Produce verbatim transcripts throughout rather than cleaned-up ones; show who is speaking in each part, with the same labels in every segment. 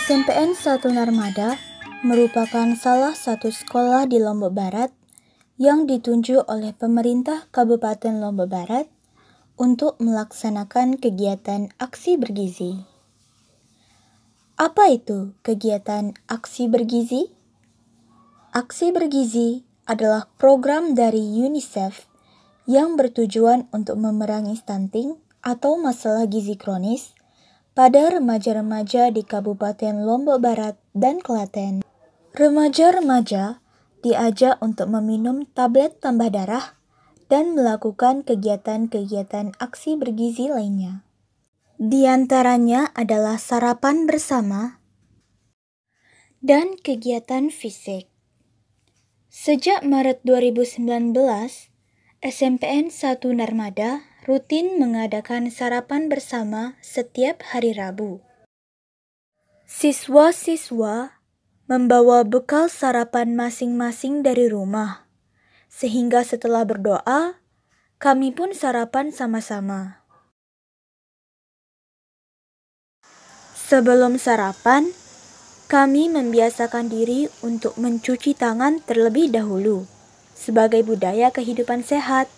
Speaker 1: S M P N satu Narmada merupakan salah satu sekolah di Lombok Barat yang ditunjuk oleh pemerintah Kabupaten Lombok Barat untuk melaksanakan kegiatan aksi bergizi. Apa itu kegiatan aksi bergizi? Aksi bergizi adalah program dari UNICEF yang bertujuan untuk memerangi stunting atau masalah gizi kronis pada remaja-remaja di Kabupaten Lombok Barat dan Klaten. Remaja-remaja diajak untuk meminum tablet tambah darah dan melakukan kegiatan-kegiatan aksi bergizi lainnya. Di antaranya adalah sarapan bersama dan kegiatan fisik. Sejak Maret dua ribu sembilan belas, S M P N satu Narmada rutin mengadakan sarapan bersama setiap hari Rabu. Siswa-siswa membawa bekal sarapan masing-masing dari rumah, sehingga setelah berdoa, kami pun sarapan sama-sama. Sebelum sarapan, kami membiasakan diri untuk mencuci tangan terlebih dahulu, sebagai budaya kehidupan sehat.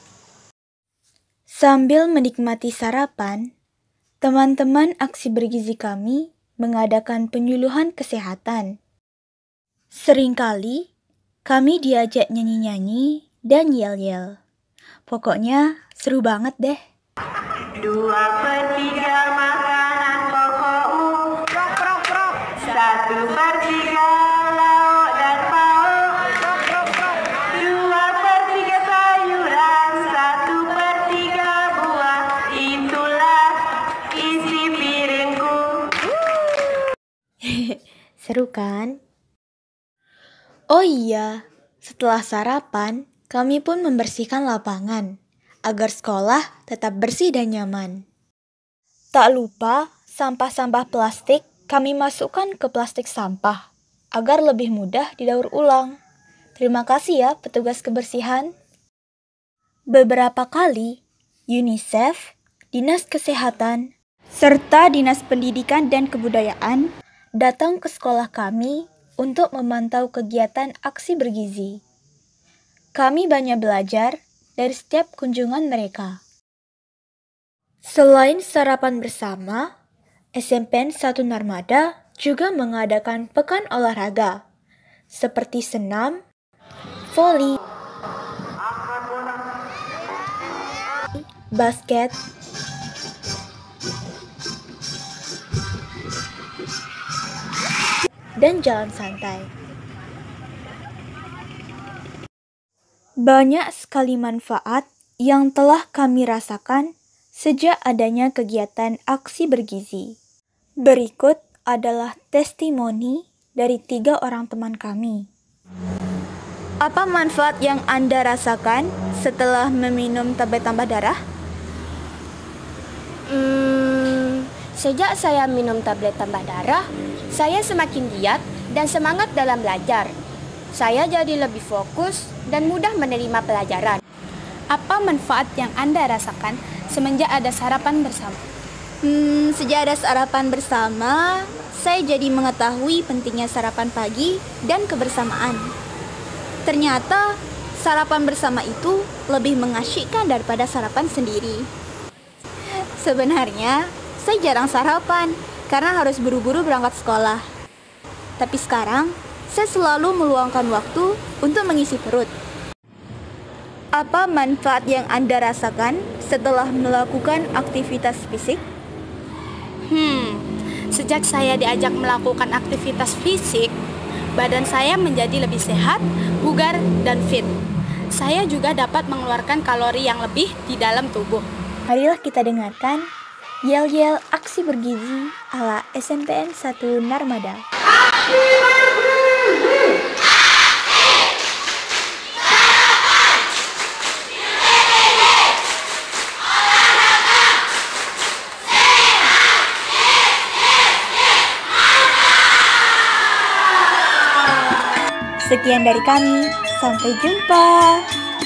Speaker 1: Sambil menikmati sarapan, teman-teman aksi bergizi kami mengadakan penyuluhan kesehatan. Seringkali, kami diajak nyanyi-nyanyi dan yel-yel. Pokoknya seru banget deh.
Speaker 2: Dua per tiga makanan pokokmu, prok prok prok. Satu per tiga lauk dan pauk, prok prok prok. Dua per tiga sayuran, satu per tiga buah. Itulah isi piringku.
Speaker 1: Seru kan? Oh iya, setelah sarapan, kami pun membersihkan lapangan agar sekolah tetap bersih dan nyaman. Tak lupa, sampah-sampah plastik kami masukkan ke plastik sampah agar lebih mudah didaur ulang. Terima kasih ya petugas kebersihan. Beberapa kali, UNICEF, Dinas Kesehatan, serta Dinas Pendidikan dan Kebudayaan datang ke sekolah kami untuk memantau kegiatan aksi bergizi. Kami banyak belajar dari setiap kunjungan mereka. Selain sarapan bersama, S M P N satu Narmada juga mengadakan pekan olahraga, seperti senam, voli, basket, dan jalan santai. Banyak sekali manfaat yang telah kami rasakan sejak adanya kegiatan aksi bergizi. Berikut adalah testimoni dari tiga orang teman kami. Apa manfaat yang Anda rasakan setelah meminum tablet tambah darah?
Speaker 3: Hmm, sejak saya minum tablet tambah darah, saya semakin giat dan semangat dalam belajar. Saya jadi lebih fokus dan mudah menerima pelajaran.
Speaker 4: Apa manfaat yang Anda rasakan semenjak ada sarapan bersama?
Speaker 1: Hmm, sejak ada sarapan bersama, saya jadi mengetahui pentingnya sarapan pagi dan kebersamaan. Ternyata sarapan bersama itu lebih mengasyikkan daripada sarapan sendiri. Sebenarnya, saya jarang sarapan karena harus buru-buru berangkat sekolah. Tapi sekarang, saya selalu meluangkan waktu untuk mengisi perut. Apa manfaat yang Anda rasakan setelah melakukan aktivitas fisik?
Speaker 4: Hmm, sejak saya diajak melakukan aktivitas fisik, badan saya menjadi lebih sehat, bugar, dan fit. Saya juga dapat mengeluarkan kalori yang lebih di dalam tubuh.
Speaker 1: Marilah kita dengarkan yel-yel aksi bergizi ala S M P N satu Narmada. Sekian dari kami, sampai jumpa.